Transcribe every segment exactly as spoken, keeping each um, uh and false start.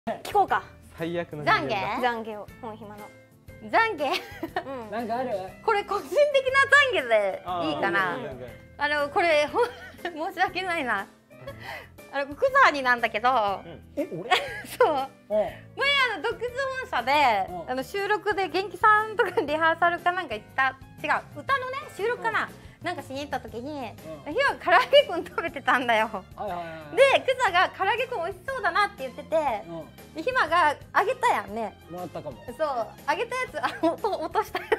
聞こうか。 最悪の懺悔懺悔を本暇の。 懺悔うん。 なんかある？ これ個人的な懺悔でいいかな。あのこれほん申し訳ないな。あのクザーになんだけど、 え、俺？ そう。 うん。 前あの独自本社であの収録で元気さんとかリハーサルかなんか行った違う歌のね収録かななんかしに行った時にひわ唐揚げくん食べてたんだよ。 はいはいはい。 でクザが唐揚げくん美味しそうだなって言ってて、でひまがあげたやんね。 もらったかも。 そうあげたやつあの落と落としたや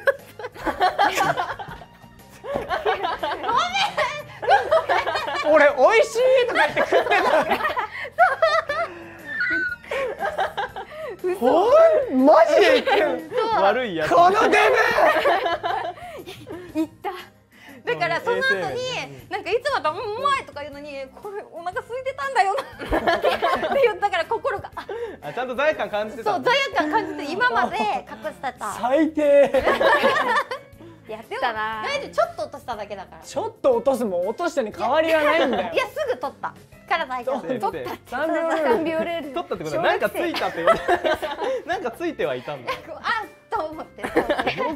俺美味しいとか言って食ってた。ほんマジで言ってる。 悪いやつ。 このデ言った。だからその後になんかいつもだと「うまい」とか言うのに「これお腹空いてたんだよな」って言ったから心があちゃんと罪悪感感じてた。 そう罪悪感感じて今まで隠してた。 最低。 やってたな。大丈夫ちょっと落としただけだから。 ちょっと落とすも落としたに変わりはないんだよ。 いやすぐ取ったから大丈夫。取ったって三秒三秒レール。 取ったってことはなんかついたって言われてなんかついてはいたんだ。 あっと思って。 どう